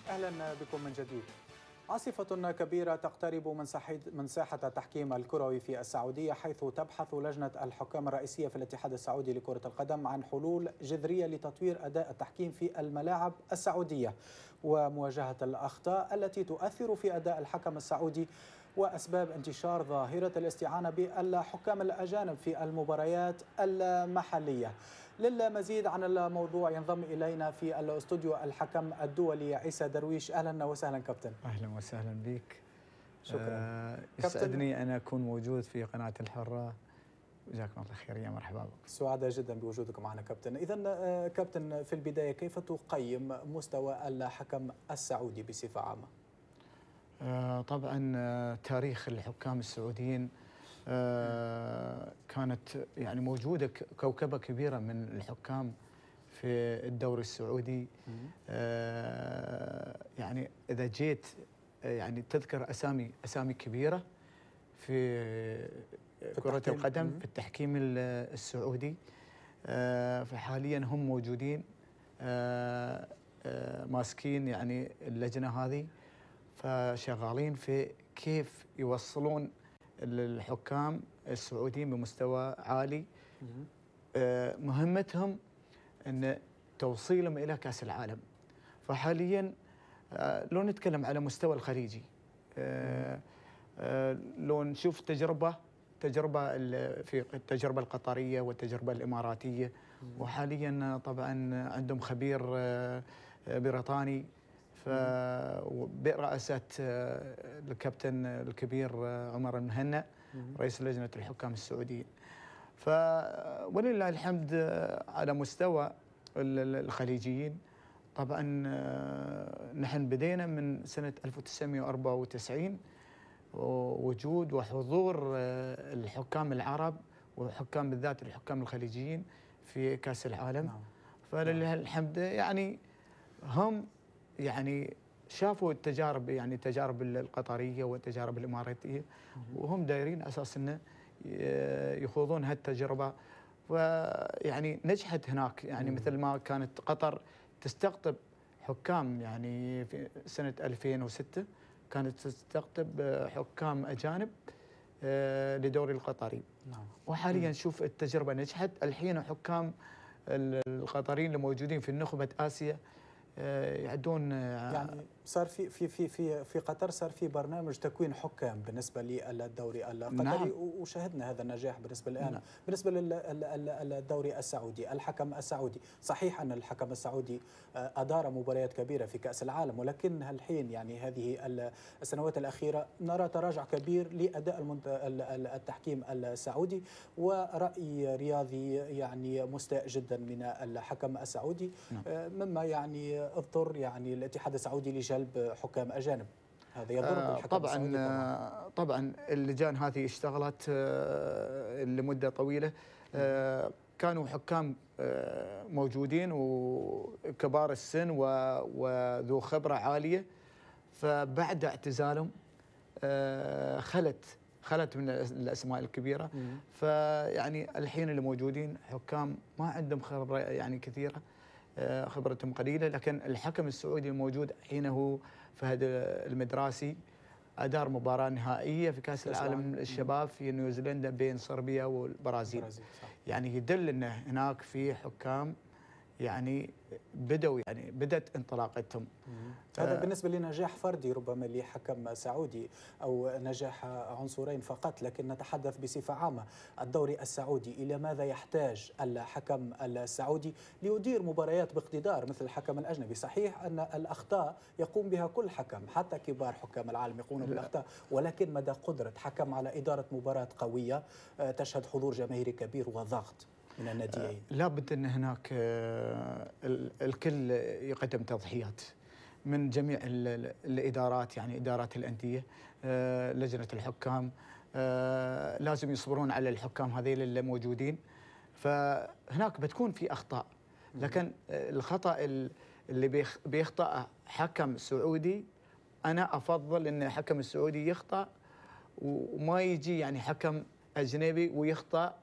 أهلا بكم من جديد. عاصفة كبيرة تقترب من ساحة التحكيم الكروي في السعودية، حيث تبحث لجنة الحكام الرئيسية في الاتحاد السعودي لكرة القدم عن حلول جذرية لتطوير أداء التحكيم في الملاعب السعودية ومواجهة الأخطاء التي تؤثر في أداء الحكم السعودي وأسباب انتشار ظاهرة الاستعانة بالحكام الأجانب في المباريات المحلية. للمزيد عن الموضوع ينضم إلينا في الاستوديو الحكم الدولي عيسى درويش. أهلا وسهلا كابتن. أهلا وسهلا بك. شكرا. يسعدني أن أكون موجود في قناة الحرة. جزاكم الله خير، يا مرحبا بكم. سعداء جدا بوجودكم معنا كابتن. إذا كابتن، في البداية كيف تقيم مستوى الحكم السعودي بصفة عامة؟ طبعا تاريخ الحكام السعوديين كانت يعني موجودة كوكبة كبيرة من الحكام في الدوري السعودي. يعني إذا جيت يعني تذكر أسامي كبيرة في كرة القدم في التحكيم السعودي، فحاليا هم موجودين ماسكين يعني اللجنة هذه، فشغالين في كيف يوصلون الحكام السعوديين بمستوى عالي. مهمتهم أن توصيلهم إلى كأس العالم. فحاليا لو نتكلم على مستوى الخليجي، لو نشوف تجربة في التجربة القطرية والتجربة الإماراتية، وحاليا طبعا عندهم خبير بريطاني برئاسة الكابتن الكبير عمر المهنا رئيس لجنة الحكام السعوديين. ولله الحمد على مستوى الخليجيين. طبعا نحن بدينا من سنة 1994 وجود وحضور الحكام العرب وحكام بالذات الحكام الخليجيين في كأس العالم. فلله الحمد يعني هم يعني شافوا التجارب، يعني التجارب القطرية والتجارب الإماراتية، وهم دايرين أساس أنه يخوضون هالتجربة، ويعني نجحت هناك. يعني مثل ما كانت قطر تستقطب حكام، يعني في سنة 2006 كانت تستقطب حكام أجانب لدوري القطري. وحاليا شوف التجربة نجحت. الحين حكام القطريين اللي موجودين في نخبة آسيا يعدون، يعني صار في قطر صار في برنامج تكوين حكام بالنسبه للدوري القطري. نعم. وشاهدنا هذا النجاح بالنسبه الان. نعم. بالنسبه للدوري السعودي، الحكم السعودي، صحيح ان الحكم السعودي ادار مباريات كبيره في كاس العالم، ولكن الحين يعني هذه السنوات الاخيره نرى تراجع كبير لاداء التحكيم السعودي، وراي رياضي يعني مستاء جدا من الحكم السعودي. نعم. مما يعني اضطر يعني الاتحاد السعودي لجلب حكام اجانب. هذا يضر بالحكم السعودي طبعا اللجان هذه اشتغلت لمده طويله. كانوا حكام موجودين وكبار السن وذو خبره عاليه، فبعد اعتزالهم خلت من الاسماء الكبيره. فيعني الحين اللي موجودين حكام ما عندهم خبره يعني كثيره، خبرتهم قليله. لكن الحكم السعودي الموجود الحين هو فهد المدراسي، ادار مباراه نهائيه في كاس العالم الشباب في نيوزيلندا بين صربيا والبرازيل. يعني يدل ان هناك في حكام يعني بدت انطلاقتهم. هذا بالنسبة لنجاح فردي ربما لحكم سعودي أو نجاح عنصرين فقط، لكن نتحدث بصفة عامة. الدوري السعودي إلى ماذا يحتاج الحكم السعودي ليدير مباريات باقتدار مثل الحكم الأجنبي؟ صحيح أن الأخطاء يقوم بها كل حكم، حتى كبار حكام العالم يقومون بالأخطاء، ولكن مدى قدرة حكم على إدارة مباراة قوية تشهد حضور جماهيري كبير وضغط من الناديين؟ لابد أن هناك الكل يقدم تضحيات من جميع الإدارات، يعني إدارات الأندية، لجنة الحكام، لازم يصبرون على الحكام هذيل اللي موجودين. فهناك بتكون في أخطاء، لكن الخطأ اللي بيخطأ حكم سعودي، أنا أفضل أن الحكم السعودي يخطأ وما يجي يعني حكم أجنبي ويخطأ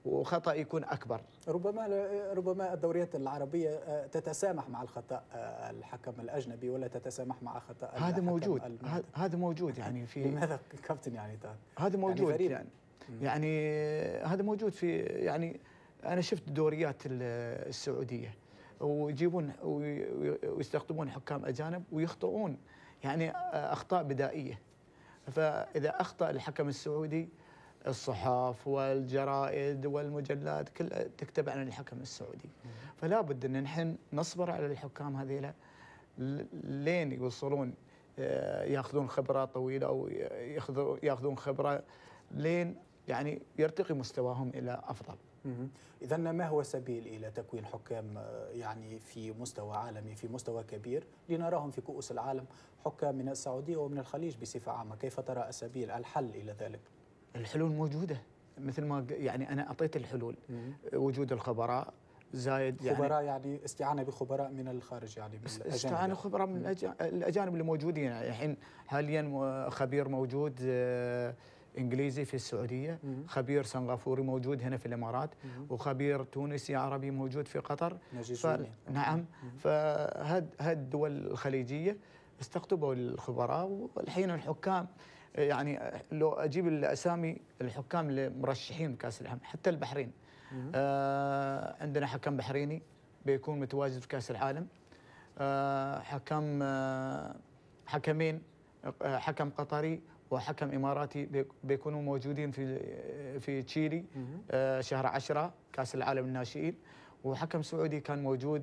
وخطأ يكون أكبر. ربما الدوريات العربية تتسامح مع الخطأ الحكم الأجنبي ولا تتسامح مع خطأ هذا موجود. هذا موجود يعني في لماذا كابتن يعني هذا موجود يعني هذا موجود في يعني أنا شفت دوريات السعودية ويجيبون ويستخدمون حكام أجانب ويخطئون يعني أخطاء بدائية. فإذا أخطأ الحكم السعودي الصحف والجرائد والمجلات كلها تكتب عن الحكم السعودي. فلا بد أن نحن نصبر على الحكام هذيلا لين يوصلون ياخذون خبرة طويلة أو ياخذون خبرة لين يعني يرتقي مستواهم إلى أفضل. إذا ما هو السبيل إلى تكوين حكام يعني في مستوى عالمي في مستوى كبير لنراهم في كؤوس العالم حكام من السعودية ومن الخليج بصفة عامة؟ كيف ترى السبيل الحل إلى ذلك؟ الحلول موجودة مثل ما يعني أنا أعطيت الحلول. وجود الخبراء زايد يعني خبراء يعني استعانة بخبراء من الخارج يعني استعانة خبراء من الأجانب اللي موجودين يعني الحين حاليا خبير موجود إنجليزي في السعودية، خبير سنغافوري موجود هنا في الإمارات، وخبير تونسي عربي موجود في قطر. نعم. فهذه الدول الخليجية استقطبوا الخبراء والحين الحكام يعني لو أجيب الأسامي الحكام اللي مرشحين كأس العالم حتى البحرين. عندنا حكم بحريني بيكون متواجد في كأس العالم. حكمين حكم قطري وحكم إماراتي بيكونوا موجودين في تشيلي شهر 10 كأس العالم الناشئين. وحكم سعودي كان موجود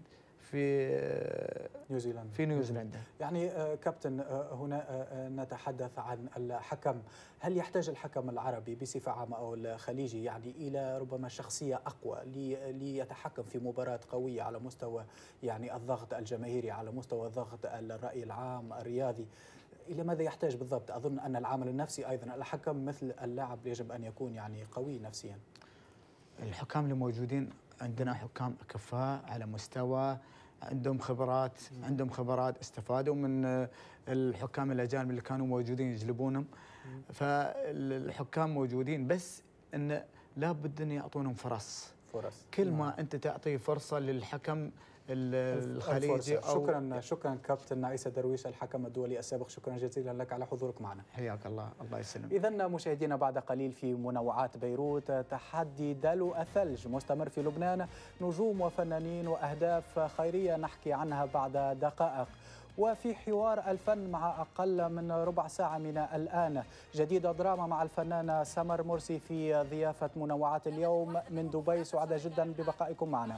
في نيوزيلندا. يعني كابتن هنا نتحدث عن الحكم. هل يحتاج الحكم العربي بصفة عامة أو الخليجي يعني إلى ربما شخصية أقوى ليتحكم في مباراة قوية على مستوى يعني الضغط الجماهيري، على مستوى ضغط الرأي العام الرياضي؟ إلى ماذا يحتاج بالضبط؟ أظن أن العامل النفسي أيضا، الحكم مثل اللاعب يجب أن يكون يعني قوي نفسيا. الحكام اللي موجودين عندنا حكام أكفاء على مستوى، عندهم خبرات استفادوا من الحكام الأجانب اللي كانوا موجودين يجلبونهم. فالحكام موجودين بس إن لابد أن يعطونهم فرص. كل ما أنت تعطي فرصة للحكم الخليجي شكرا كابتن عيسى درويش الحكم الدولي السابق، شكرا جزيلا لك على حضورك معنا. حياك الله. الله يسلمك. إذا مشاهدينا بعد قليل في منوعات بيروت، تحدي دلو الثلج مستمر في لبنان، نجوم وفنانين وأهداف خيرية نحكي عنها بعد دقائق. وفي حوار الفن مع أقل من ربع ساعة من الآن جديدة دراما مع الفنانة سمر مرسي في ضيافة منوعات اليوم من دبي. سعداء جدا ببقائكم معنا.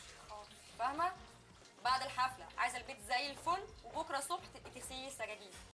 فاهمة؟ بعد الحفلة عايزة البيت زي الفل وبكرة الصبح تغسلي السجاجيد.